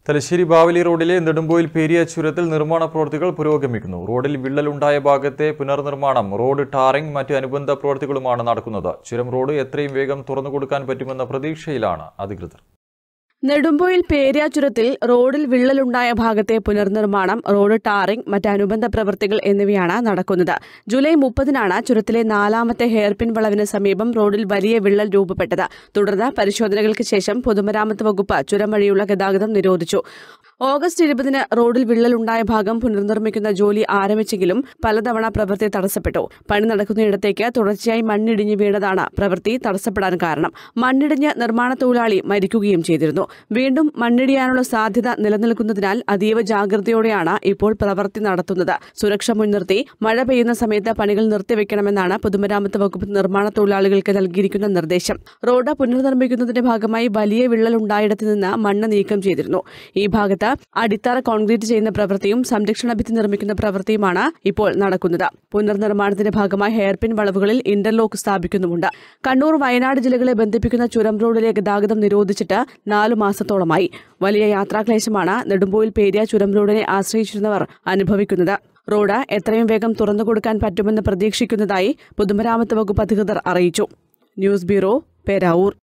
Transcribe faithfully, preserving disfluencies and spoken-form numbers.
തലശ്ശേരി ബാവലി റോഡിലെ നെടുമ്പോയിൽ പേരിയ ചുരത്തിൽ നിർമ്മാണ പ്രവൃത്തികൾ പുരോഗമിക്കുന്നു. റോഡിൽ വിള്ളലുണ്ടായ ഭാഗത്തെ പുനർനിർമ്മാണം, റോഡ് ടാറിംഗ്, മറ്റ് അനുബന്ധ പ്രവൃത്തികളുമാണ് നടക്കുന്നത്. ചുരം റോഡ് എത്രയും വേഗം തുറന്നുകൊടുക്കാൻ പറ്റുമെന്ന പ്രതീക്ഷയിലാണ് അധികൃതർ. നെടുമ്പോയിൽ പേരിയ ചുരത്തിൽ റോഡിൽ വിള്ളലുണ്ടായ ഭാഗത്തെ പുനർനിർമ്മാണം, റോഡ് ടാറിംഗ്, മറ്റ് അനുബന്ധ പ്രവൃത്തികൾ എന്നിവയാണ് നടക്കുന്നത്. ജൂലൈ മുപ്പതിനാണ് ചുരത്തിലെ നാലാമത്തെ ഹെയർപിൻ വളവിന് സമീപം റോഡിൽ വലിയ വിള്ളൽ രൂപപ്പെട്ടത്. തുടർന്ന് പരിശോധനകൾക്ക് ശേഷം പൊതുമരാമത്ത് വകുപ്പ് ചുരം വഴിയുള്ള ഗതാഗതം നിരോധിച്ചു. ഓഗസ്റ്റ് ഇരുപതിന് റോഡിൽ വിള്ളലുണ്ടായ ഭാഗം പുനർനിർമ്മിക്കുന്ന ജോലി ആരംഭിച്ചെങ്കിലും പലതവണ പ്രവൃത്തി തടസ്സപ്പെട്ടു. പണി നടക്കുന്നയിടത്തേക്ക് തുടർച്ചയായി മണ്ണിടിഞ്ഞ് വീണതാണ് പ്രവൃത്തി തടസ്സപ്പെടാൻ കാരണം. മണ്ണിടിഞ്ഞ് നിർമ്മാണ തൊഴിലാളി മരിക്കുകയും ചെയ്തിരുന്നു. വീണ്ടും മണ്ണിടിയാനുള്ള സാധ്യത നിലനിൽക്കുന്നതിനാൽ അതീവ ജാഗ്രതയോടെയാണ് ഇപ്പോൾ പ്രവൃത്തി നടത്തുന്നത്. സുരക്ഷ മുൻനിർത്തി മഴ പെയ്യുന്ന സമയത്ത് പണികൾ നിർത്തിവെക്കണമെന്നാണ് പൊതുമരാമത്ത് വകുപ്പ് നിർമ്മാണ തൊഴിലാളികൾക്ക് നൽകിയിരിക്കുന്ന നിർദ്ദേശം. റോഡ് പുനർനിർമ്മിക്കുന്നതിന്റെ ഭാഗമായി വലിയ വിള്ളലുണ്ടായിടത്തു നിന്ന് മണ്ണ് നീക്കം ചെയ്തിരുന്നു. ഈ ഭാഗത്ത് അടിത്തറ കോൺക്രീറ്റ് ചെയ്യുന്ന പ്രവൃത്തിയും സംരക്ഷണ ഭിത്തി നിർമ്മിക്കുന്ന പ്രവൃത്തിയുമാണ് ഇപ്പോൾ നടക്കുന്നത്. പുനർനിർമ്മാണത്തിന്റെ ഭാഗമായി ഹെയർപിൻ വളവുകളിൽ ഇന്റർലോക്ക് സ്ഥാപിക്കുന്നുമുണ്ട്. കണ്ണൂർ, വയനാട് ജില്ലകളെ ബന്ധിപ്പിക്കുന്ന ചുരം റോഡിലെ ഗതാഗതം നിരോധിച്ചിട്ട് നാലു മാസത്തോളമായി. വലിയ യാത്രാക്ലേശമാണ് നെടുമ്പോയിൽ പേരിയ ചുരം റോഡിനെ ആശ്രയിച്ചിരുന്നവർ അനുഭവിക്കുന്നത്. റോഡ് എത്രയും വേഗം തുറന്നുകൊടുക്കാൻ പറ്റുമെന്ന് പ്രതീക്ഷിക്കുന്നതായി പൊതുമരാമത്ത് വകുപ്പ് അധികൃതർ അറിയിച്ചു. News bureau, Peravoor.